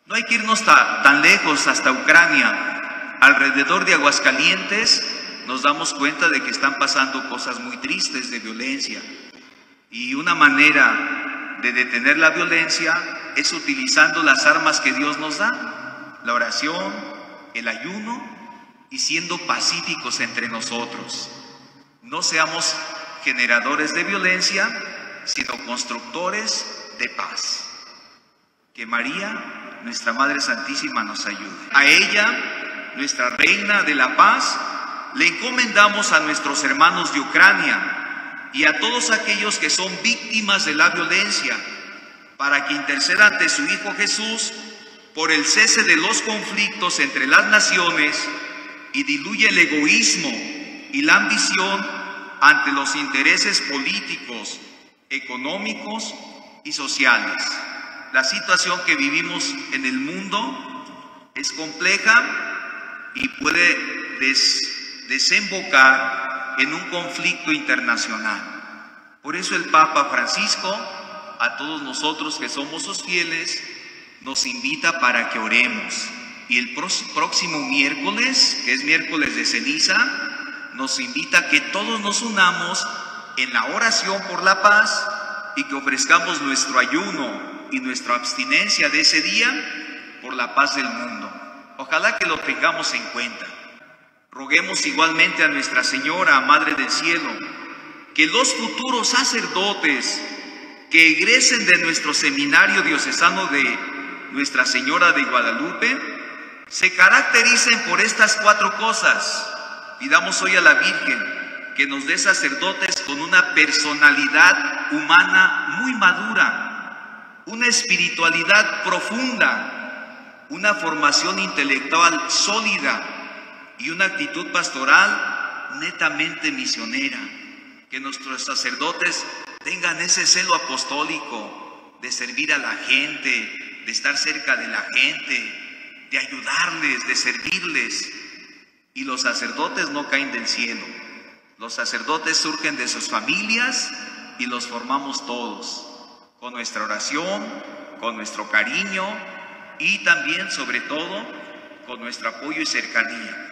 No hay que irnos tan lejos, hasta Ucrania. Alrededor de Aguascalientes nos damos cuenta de que están pasando cosas muy tristes de violencia. Y una manera de detener la violencia es utilizando las armas que Dios nos da: la oración, el ayuno y siendo pacíficos entre nosotros. No seamos generadores de violencia, sino constructores de paz. Que María, nuestra Madre Santísima, nos ayude. A ella, nuestra Reina de la Paz, le encomendamos a nuestros hermanos de Ucrania y a todos aquellos que son víctimas de la violencia, para que interceda ante su Hijo Jesús por el cese de los conflictos entre las naciones y diluya el egoísmo y la ambición ante los intereses políticos, económicos y sociales. La situación que vivimos en el mundo es compleja y puede desembocar en un conflicto internacional. Por eso el Papa Francisco, a todos nosotros que somos sus fieles, nos invita para que oremos. Y el próximo miércoles, que es miércoles de ceniza, nos invita a que todos nos unamos en la oración por la paz y que ofrezcamos nuestro ayuno y nuestra abstinencia de ese día por la paz del mundo. Ojalá que lo tengamos en cuenta. Roguemos igualmente a Nuestra Señora, Madre del Cielo, que los futuros sacerdotes que egresen de nuestro seminario diocesano de Nuestra Señora de Guadalupe se caractericen por estas 4 cosas. Pidamos hoy a la Virgen que nos dé sacerdotes con una personalidad humana muy madura, una espiritualidad profunda, una formación intelectual sólida y una actitud pastoral netamente misionera. Que nuestros sacerdotes tengan ese celo apostólico de servir a la gente, de estar cerca de la gente, de ayudarles, de servirles. Y los sacerdotes no caen del cielo. Los sacerdotes surgen de sus familias y los formamos todos, con nuestra oración, con nuestro cariño y también, sobre todo, con nuestro apoyo y cercanía.